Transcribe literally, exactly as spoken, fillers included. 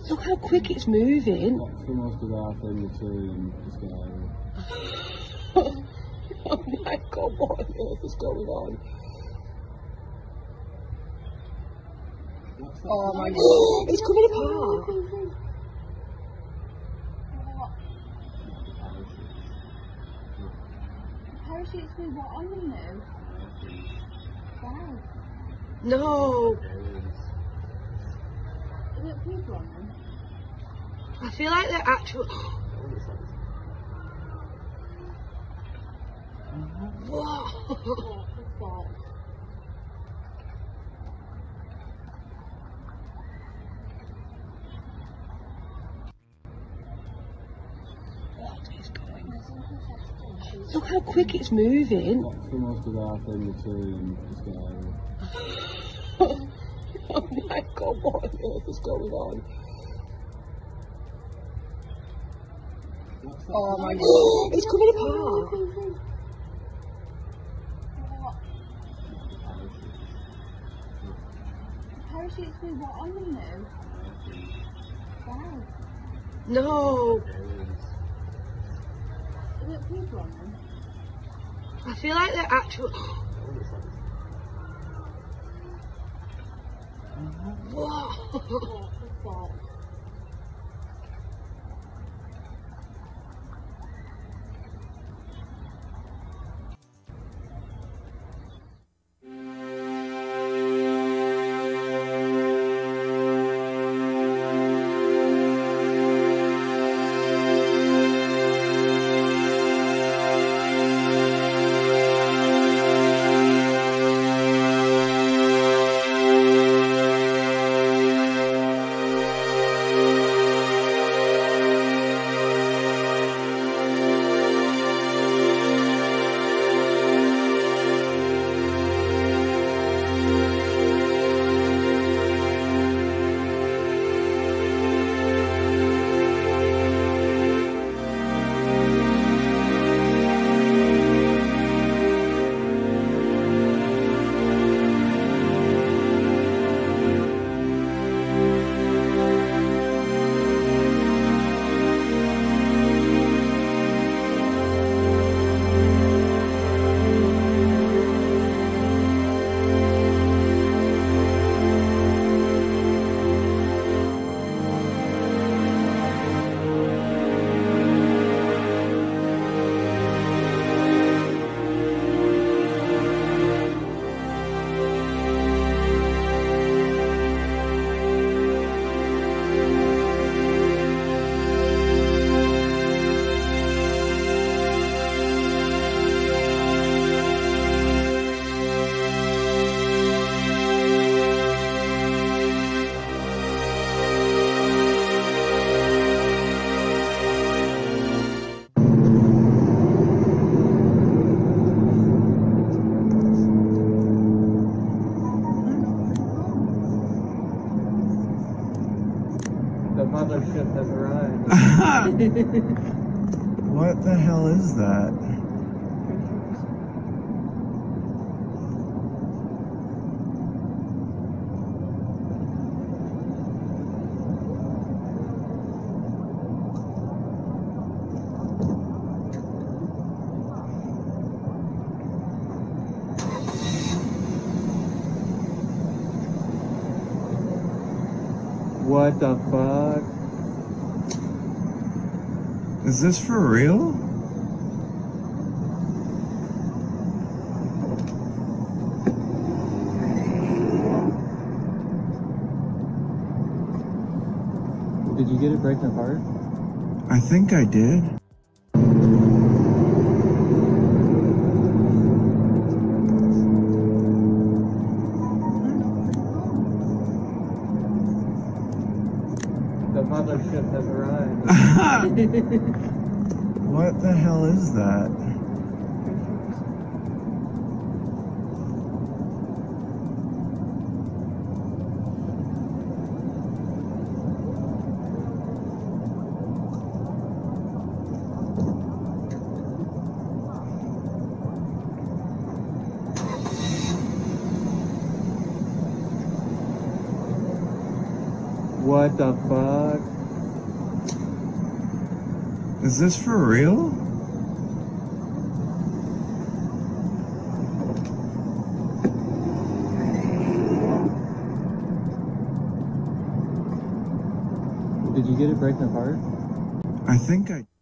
Look how quick it's moving. For most of our thing, the two and just get out of it. Oh my god, what on earth is going on? Oh my god, it's coming apart. Parachutes with what on them now? Wow. No. Is it people on them? I feel like they're actual. What? What the fuck? What is going on? Look how quick it's moving. For most of our thing, the two and just get out of it. Oh my god, what on earth is going on? Oh my god, it's coming apart. Parachutes with what on them now? Wow. No. Is it people on them? I feel like they're actual. What? What the fuck? The mothership has arrived. What the hell is that? What the fuck? Is this for real? Did you get it breaking apart? I think I did. The mothership has arrived. What the hell is that? What the fuck? Is this for real? Did you get it breaking apart? I think I